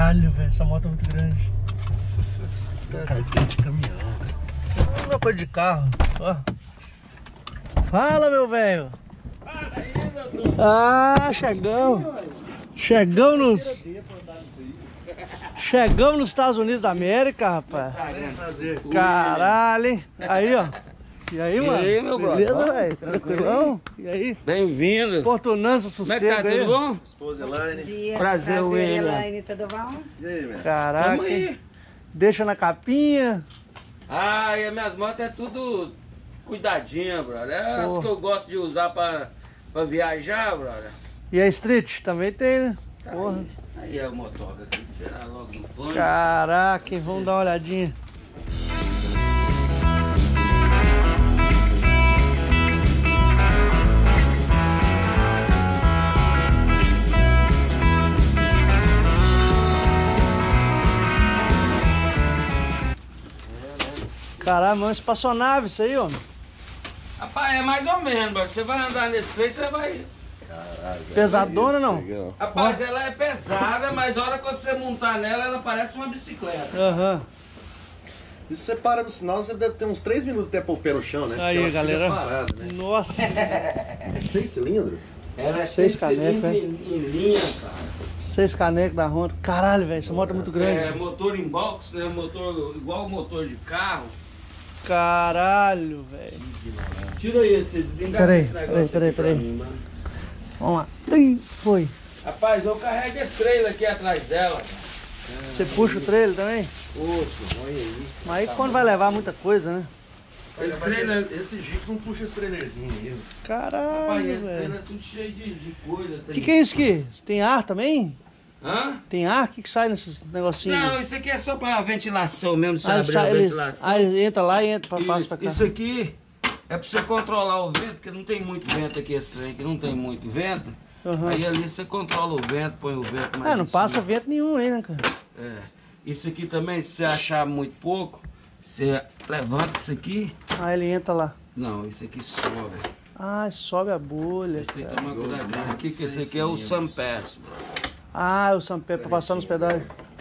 Caralho, velho, essa moto é muito grande. Nossa, carteira de caminhão, velho. Isso é uma coisa de carro. Ó. Fala, meu velho. Fala aí, doutor. Ah, Chegamos nos Estados Unidos da América, rapaz. Prazer. Caralho, hein? Aí, ó. E aí, mano? aí, meu beleza, brother? velho? Tranquilão? E aí? Bem-vindo. Portunando Como é que sossego tá? aí. Tudo bom? Esposa Elaine. Dia. Prazer, William. Elaine, tudo bom? E aí, mestre? Caraca. Tamo aí. Deixa na capinha. Ah, e as minhas motos é tudo cuidadinha, brother. É as Porra. que eu gosto de usar pra viajar, brother. E a Street também tem, né? Porra. Aí é o motoga aqui, tirar logo do pano. Caraca, hein? Vamos dar uma olhadinha. Caralho, mano, espaçonave isso aí, homem. Rapaz, é mais ou menos, brother. Você vai andar nesse trem, você vai... Caralho, velho. Pesadona, não? Legal. Rapaz, ela é pesada, mas a hora que você montar nela, ela parece uma bicicleta. Aham. E se você para no sinal, você deve ter uns 3 minutos até pôr o pé no chão, né? Aí, Porque ela fica galera. parada, né? Nossa. É 6 cilindros? Ela é 6 canecas, em hein? linha, cara. 6 canecos da Honda. Caralho, velho, essa moto é muito É grande. motor in box, né? Motor igual o motor de carro. Caralho, velho. Tira aí esse Peraí, esse negócio aqui peraí. pra mim, mano. Vamos lá. Ih, foi. Rapaz, eu carrego esse trailer aqui atrás dela. Você puxa o trailer também? Poxa, olha isso. Mas aí quando vai levar muita coisa, né? Esse trailer... Esse Jeep não puxa esse trailerzinho aí. Rapaz, Caralho, esse trailer velho. é tudo cheio de coisa. O que é isso aqui? Tem ar também? Hã? Tem ar? O que sai nesses negocinhos? Não, isso aqui é só pra ventilação mesmo, você Aí abrir sai, a ele, ventilação. aí ele entra lá e entra pra passa pra cá. Isso aqui é pra você controlar o vento, porque não tem muito vento aqui, esse trem aqui não tem muito vento. Aham. Aí ali você controla o vento, põe o vento mais não em passa cima. vento nenhum aí, né, cara? É. Isso aqui também, se você achar muito pouco, você levanta isso aqui. Aí ele entra lá. Não, isso aqui sobe. Ah, sobe a bolha, Você tem que cara. tomar cuidado. Esse aqui é o Sampass. Ah, o Sampé pra passar nos pedais.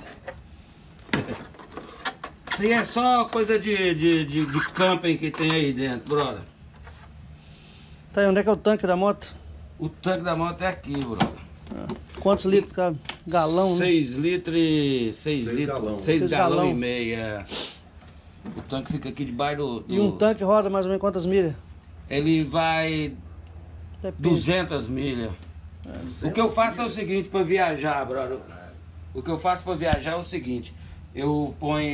Isso aí é só coisa de camping que tem aí dentro, brother. Tá aí, onde é que é o tanque da moto? O tanque da moto é aqui, brother. Quantos litros cabe? Galão, né? 6 litros e... 6 Seis litros. galão. 6 Seis galão galão. e meio, é. O tanque fica aqui debaixo do... E um tanque roda mais ou menos quantas milhas? Ele vai Depende. 200 milhas. O que eu faço é o seguinte para viajar, brother. O que eu faço para viajar é o seguinte. Eu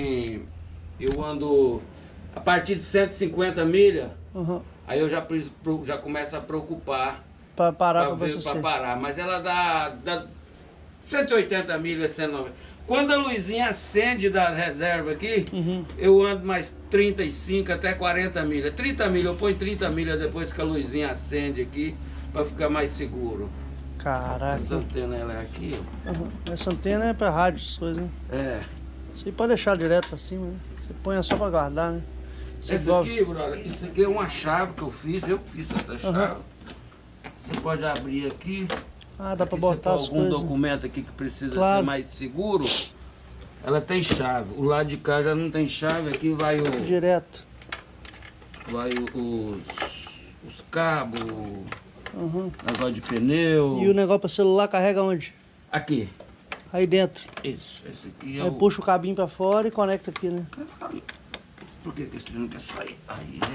ando a partir de 150 milhas, Uhum. aí eu já começo a preocupar Pra parar pra para você. parar. Mas ela dá 180 milhas, 190. Quando a luzinha acende da reserva aqui, Uhum. eu ando mais 35 até 40 milhas. 30 milhas, eu ponho 30 milhas depois que a luzinha acende aqui, para ficar mais seguro. Caraca. Essa antena ela é aqui, ó. Uhum. Essa antena é pra rádio, essas coisas, né? É. Você pode deixar direto pra cima, né? Você põe só pra guardar, né? Você Esse dobra. aqui, brother, isso aqui é uma chave que eu fiz essa chave. Você pode abrir aqui. Ah, dá Aqui pra você botar põe as algum coisas. né? documento aqui que precisa Claro. ser mais seguro. Ela tem chave. O lado de cá já não tem chave. Aqui vai Direto. os cabos, Uhum. negócio de pneu. E o negócio pra celular carrega onde? Aqui. Aí dentro. Isso. Esse aqui é Aí o... puxa o cabinho pra fora e conecta aqui, né? Por que esse não quer sair? Aí, né?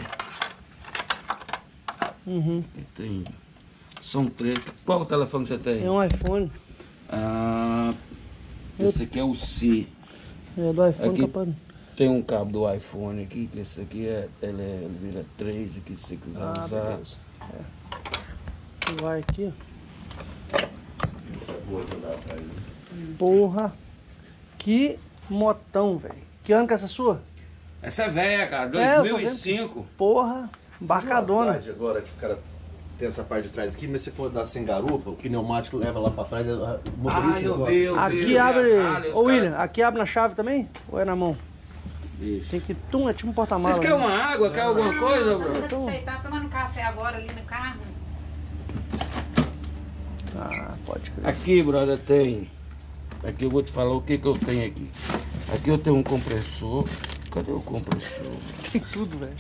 Uhum. Tem... São 3. Qual o telefone você tem? É um iPhone. Ah, esse aqui é o C. É do iPhone, Aqui. tá pra... Tem um cabo do iPhone aqui, que esse aqui ele vira 3 aqui se você quiser Ah, usar. beleza. Vai aqui, ó. Essa é boa pra dar atrás. Porra. Que motão, velho. Que ano que é essa sua? Essa é velha, cara, É, eu tô 2005. Porra. Embarcadona. Cidade agora que o cara tem essa parte de trás aqui, mas se for dar sem garupa, o pneumático leva lá pra trás, o motorista Ah, eu gosta. vi, eu vi. Aqui abre. As Ô William, aqui abre na chave também? Ou é na mão? Isso. Tem que. Tum, é tipo um porta-malas. Vocês querem uma água? Quer alguma coisa, Não, bro? tô satisfeito. Tá tomando café agora ali no carro. Ah, pode crer. Aqui, brother, tem Aqui eu vou te falar o que eu tenho aqui. Aqui eu tenho um compressor. Cadê o compressor? Tem tudo, velho.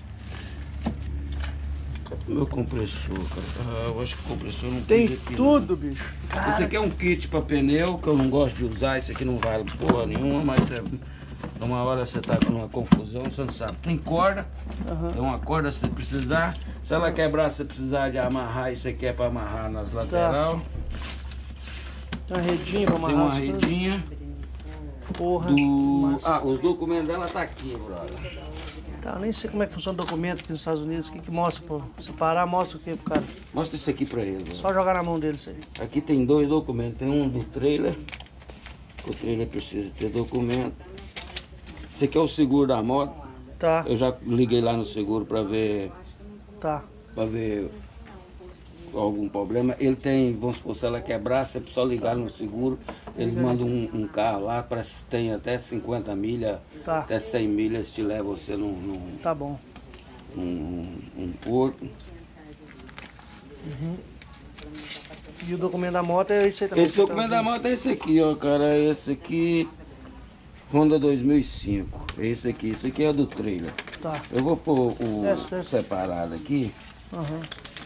Meu compressor, cara. Ah, eu acho que o compressor não Tem aqui, tudo, não. bicho. Esse Cara, aqui é um kit pra pneu que eu não gosto de usar. Esse aqui não vale porra nenhuma, mas uma hora você tá com uma confusão, você não sabe. Tem corda, tem uma corda se você precisar. Se ela quebrar, se você precisar de amarrar, isso aqui é pra amarrar nas lateral. tem uma redinha pra amarrar. Tem uma as coisas. redinha. Porra. Ah, os documentos dela tá aqui, brother. Tá, eu nem sei como é que funciona o documento aqui nos Estados Unidos. O que mostra, pô? Separar, mostra o que pro cara? Mostra isso aqui pra ele. Brother. Só jogar na mão dele isso aí. Aqui tem 2 documentos. Tem um do trailer. O trailer precisa ter documento. Esse aqui é o seguro da moto. Tá, Eu já liguei lá no seguro pra ver algum problema. Ele tem, vamos supor, se ela quebrar, você só ligar no seguro. Eles mandam um carro lá, parece que tem até 50 milhas, Tá. até 100 milhas, te leva você tá bom. num porto. E o documento da moto é isso aí também. Esse documento da moto é esse aqui, ó, cara. Esse aqui, Honda 2005. Esse aqui é do trailer. Tá. Eu vou pôr o Desce. separado aqui. Aham.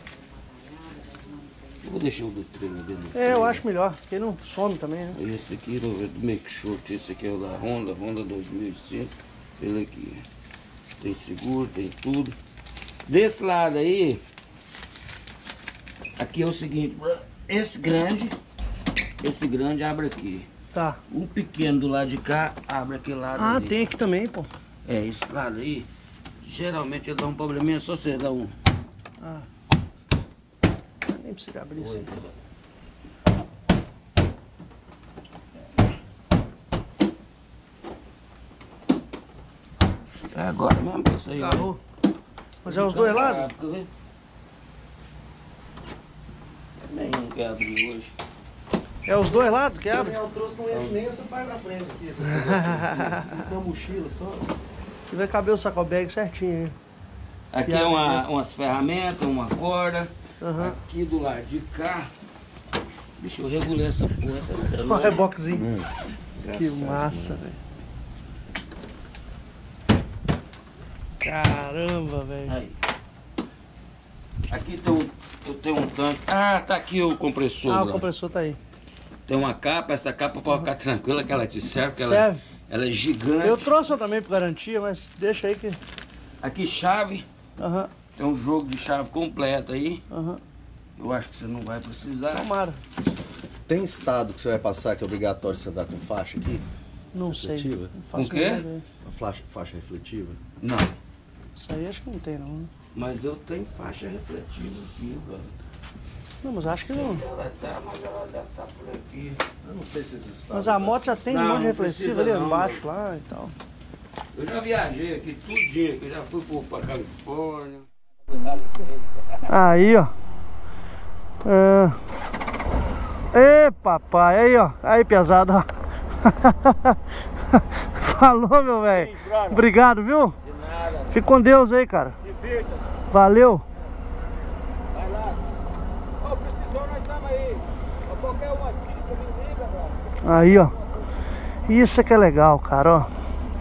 Eu vou deixar o do trailer dentro do É, trailer. eu acho melhor, porque não some também, né? Esse aqui é do Make Short, esse aqui é o da Honda 2005. Ele aqui. Tem seguro, tem tudo. Desse lado aí, aqui é o seguinte, esse grande abre aqui. Tá. O pequeno do lado de cá abre aquele lado Ah, ali. tem aqui também, pô. É, esse lado aí, geralmente ele dá um probleminha, só você dá um... Ah. Nem precisa abrir isso aí. É agora mesmo, isso aí. Agarrou. Mas é os dois lados? Também não quer abrir hoje. É os dois lados que abre? Eu trouxe não entra nem essa parte da frente aqui, essas coisas aqui. Uma mochila só. E vai caber o sacobag certinho aí. Aqui é umas ferramentas, uma corda. Aham. Aqui do lado de cá. Deixa eu regular essa porra, essa Olha o célula. reboquezinho. Que massa, velho. Caramba, velho. Aí. Aqui eu tenho um tanque. Ah, tá aqui o compressor. Ah, o lá. compressor tá aí. Tem uma capa, essa capa pode ficar tranquila que ela te serve. Que Serve. Ela é gigante. Eu trouxe também por garantia, mas deixa aí que... Aqui chave. Aham, Tem um jogo de chave completo aí. aham. Eu acho que você não vai precisar. Tomara. Tem estado que você vai passar que é obrigatório você andar com faixa aqui? Não sei. Refletiva? Não faço Com o quê? a menor ideia. Uma faixa refletiva? Não. Isso aí acho que não tem, não. Né? Mas eu tenho faixa refletiva aqui, cara. Não, mas acho que não. Ela tá, mas ela deve estar por aqui. Eu não sei se esses estados... Mas a moto já tem um Não, monte de não reflexivo precisa ali não, embaixo lá e tal. Eu já viajei aqui tudinho, que eu já fui pra Califórnia. Aí, ó. Ê, papai, aí, ó. Aí, pesado, ó. Falou, meu velho. Obrigado, viu? De nada, Fica com Deus aí, cara. divirta, Valeu. vai lá. Ó, precisou, nós estamos aí. Pra qualquer uma dica, me liga, mano. Aí, ó. Isso é que é legal, cara, ó.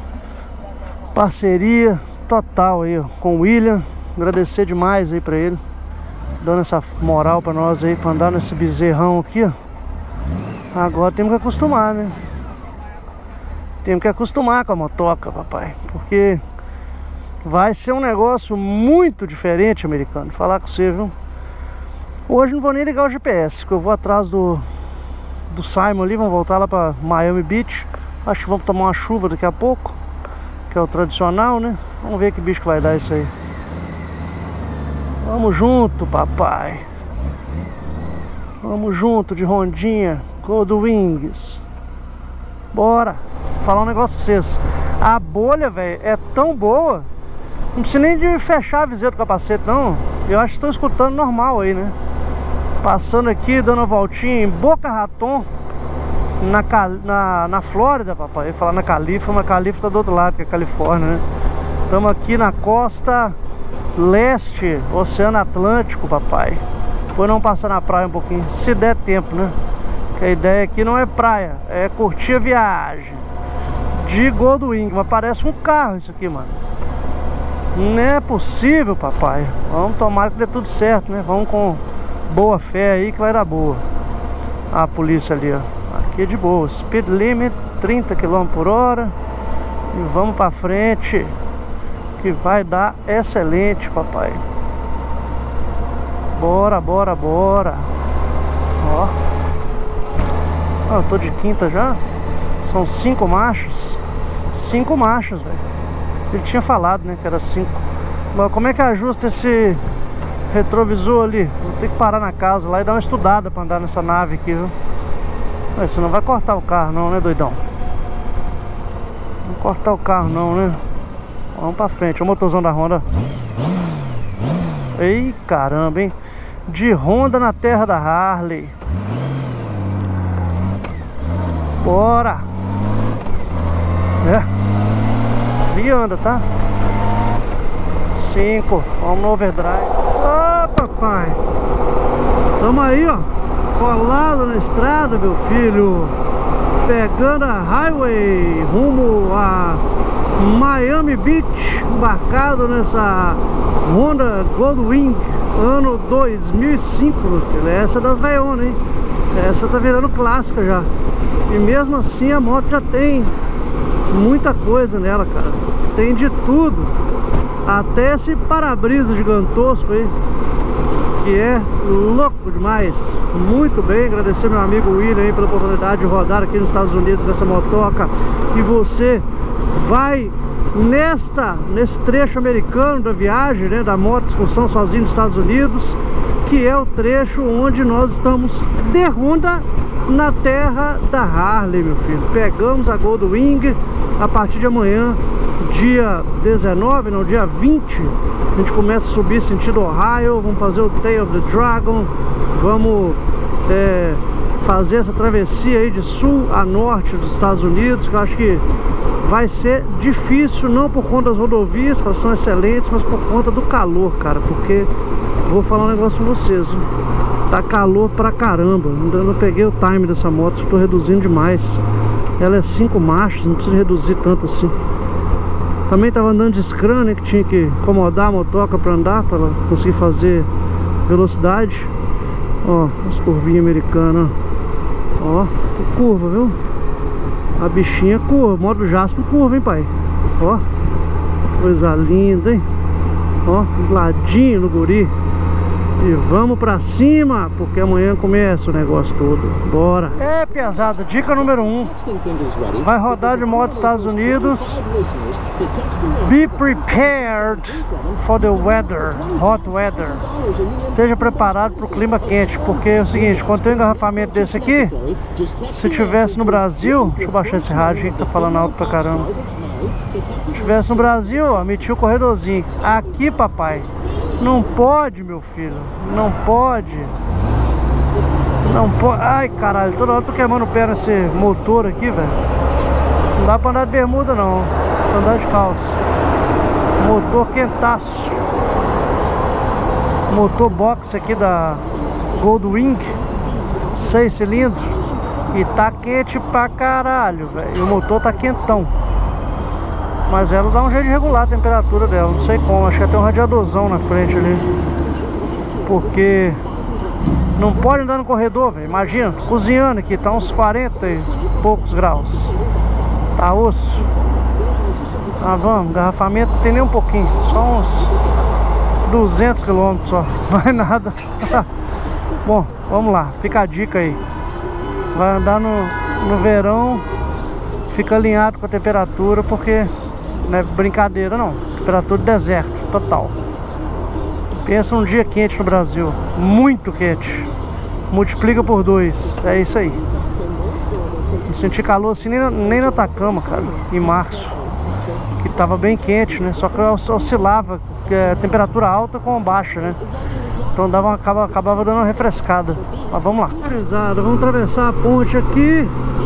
Parceria total aí, ó, com o William. Agradecer demais aí pra ele, dando essa moral pra nós aí, pra andar nesse bezerrão aqui, ó. Agora temos que acostumar, né? Temos que acostumar com a motoca, papai, porque vai ser um negócio muito diferente, americano. Falar com você, viu? Hoje não vou nem ligar o GPS, que eu vou atrás do Simon ali, vamos voltar lá pra Miami Beach. Acho que vamos tomar uma chuva daqui a pouco, que é o tradicional, né? Vamos ver que bicho que vai dar isso aí. Vamos junto, papai. Vamos junto de Rondinha, Gold Wings. Bora. Vou falar um negócio com vocês. A bolha, velho, é tão boa. Não precisa nem de fechar a viseira do capacete, não. Eu acho que estão escutando normal aí, né? Passando aqui, dando uma voltinha em Boca Raton, na Flórida, papai. Eu ia falar na Califórnia, mas a Califórnia tá do outro lado, que é a Califórnia, né? Estamos aqui na costa leste, Oceano Atlântico, papai. Depois não passar na praia um pouquinho, se der tempo, né? Que a ideia aqui não é praia, é curtir a viagem de Goldwing. Mas parece um carro isso aqui, mano. Não é possível, papai. Vamos tomar que dê tudo certo, né? Vamos com boa fé aí que vai dar boa. A polícia ali, ó. Aqui é de boa. Speed limit 30 km/h. E vamos pra frente, que vai dar excelente, papai. Bora, bora, bora. Ó. Eu tô de quinta já. São 5 marchas. 5 marchas, velho. Ele tinha falado, né, que era 5. Mas como é que ajusta esse retrovisor ali? Vou ter que parar na casa lá e dar uma estudada pra andar nessa nave aqui, viu? Você não vai cortar o carro não, né, doidão? Não cortar o carro não, né? Vamos pra frente. O motorzão da Honda. Ei, caramba, hein? De Honda na terra da Harley. Bora! É. Ali anda, tá? 5. Vamos no overdrive. Ô, papai! Tamo aí, ó. Colado na estrada, meu filho. Pegando a highway rumo a Miami Beach. Embarcado nessa Honda Goldwing ano 2005, meu filho. Essa é das veionas, hein? Essa tá virando clássica já. E mesmo assim a moto já tem muita coisa nela, cara. Tem de tudo. Até esse para-brisa gigantosco aí, que é louco demais. Muito bem, agradecer meu amigo William aí pela oportunidade de rodar aqui nos Estados Unidos nessa motoca. E você vai nesse trecho americano da viagem, né, da moto excursão sozinho nos Estados Unidos, que é o trecho onde nós estamos de Honda na terra da Harley, meu filho. Pegamos a Goldwing a partir de amanhã, dia 19, não, dia 20. A gente começa a subir sentido Ohio. Vamos fazer o Tail of the Dragon. Vamos fazer essa travessia aí de sul a norte dos Estados Unidos, que eu acho que vai ser difícil, não por conta das rodovias, que elas são excelentes, mas por conta do calor, cara. Porque vou falar um negócio pra vocês, viu? Tá calor pra caramba. Ainda não peguei o time dessa moto, estou reduzindo demais. Ela é 5 marchas, não precisa reduzir tanto assim. Também tava andando de Scram, né, que tinha que incomodar a motoca pra andar, pra ela conseguir fazer velocidade. Ó, as curvinhas americanas. Ó, curva, viu? A bichinha curva, modo Jasper curva, hein, pai? Ó, coisa linda, hein? Ó, ladinho no guri. E vamos pra cima, porque amanhã começa o negócio todo. Bora! É, piazada, dica número 1. Vai rodar de moto Estados Unidos. Be prepared for the weather, hot weather. Esteja preparado para o clima quente, porque é o seguinte, quando tem um engarrafamento desse aqui, se tivesse no Brasil, deixa eu baixar esse rádio aqui que tá falando alto pra caramba. Se tivesse no Brasil, ó, metia o corredorzinho. Aqui, papai, não pode, meu filho. Não pode. Não pode. Ai, caralho, toda hora eu tô queimando o pé nesse motor aqui, velho. Não dá pra andar de bermuda, não. Pra andar de calça. Motor quentaço. Motor box aqui da Goldwing. 6 cilindros. E tá quente pra caralho, velho. E o motor tá quentão. Mas ela dá um jeito de regular a temperatura dela. Não sei como, acho que tem um radiadorzão na frente ali. Porque não pode andar no corredor, velho. Imagina, tô cozinhando aqui, tá uns 40 e poucos graus. Tá osso. Ah, vamos, engarrafamento não tem nem um pouquinho. Só uns 200 km só. Mais nada. Bom, vamos lá, fica a dica aí. Vai andar no verão, fica alinhado com a temperatura, porque não é brincadeira não. Temperatura de deserto, total. Pensa num dia quente no Brasil. Muito quente. Multiplica por 2. É isso aí. Não senti calor assim nem na Atacama, cara. Em março. Que tava bem quente, né? Só que oscilava temperatura alta com baixa, né? Então acabava dando uma refrescada. Mas vamos lá. Vamos atravessar a ponte aqui.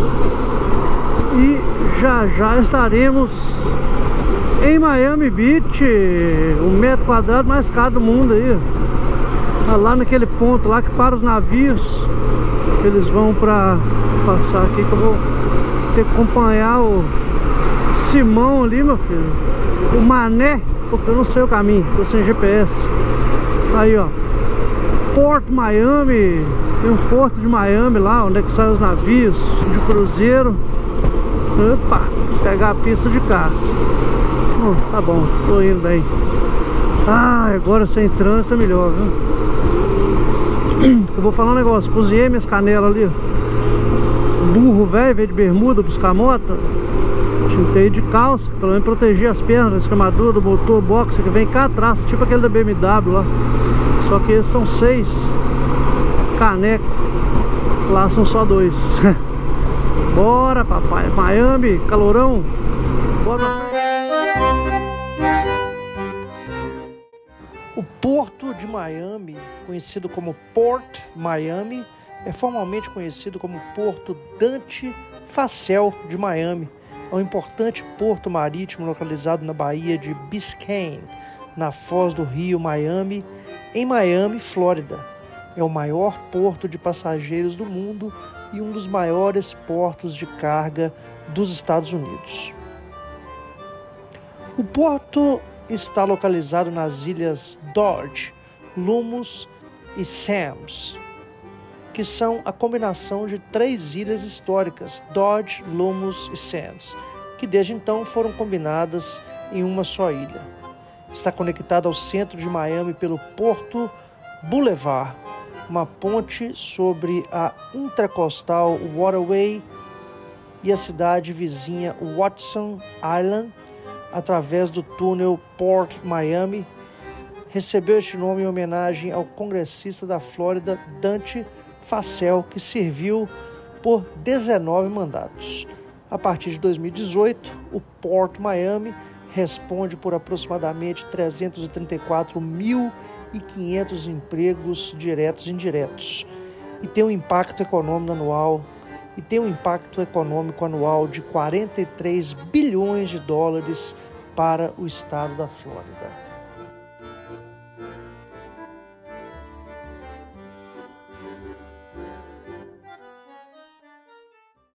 E já estaremos em Miami Beach, o metro quadrado mais caro do mundo aí. Lá naquele ponto lá que para os navios. Eles vão pra passar aqui, que eu vou ter que acompanhar o Simão ali, meu filho. O Mané, porque eu não sei o caminho, tô sem GPS. Aí, ó, Porto Miami. Tem um porto de Miami lá, onde é que saem os navios de cruzeiro. Opa, pegar a pista de carro. Tá bom, tô indo bem. Ah, agora sem trânsito é melhor, viu? Eu vou falar um negócio, cozinhei minhas canelas ali, ó. Burro velho, veio de bermuda buscar moto. Tintei de calça, pelo menos proteger as pernas da escamadura do motor boxer que vem cá atrás, tipo aquele da BMW lá. Só que esses são 6 canecos, lá são só 2. Bora, papai, Miami, calorão. Bora. O Porto de Miami, conhecido como Port Miami, é formalmente conhecido como Porto Dante Facel de Miami. É um importante porto marítimo localizado na Baía de Biscayne, na foz do rio Miami, em Miami, Flórida. É o maior porto de passageiros do mundo e um dos maiores portos de carga dos Estados Unidos. O porto está localizado nas ilhas Dodge, Lummus e Sams, que são a combinação de 3 ilhas históricas, Dodge, Lummus e Sams, que desde então foram combinadas em uma só ilha. Está conectado ao centro de Miami pelo Porto Boulevard, uma ponte sobre a Intracoastal Waterway, e a cidade vizinha Watson Island, através do túnel Port Miami. Recebeu este nome em homenagem ao congressista da Flórida, Dante Facel, que serviu por 19 mandatos. A partir de 2018, o Port Miami responde por aproximadamente 334.500 empregos diretos e indiretos e tem um impacto econômico anual de 43 bilhões de dólares para o estado da Flórida.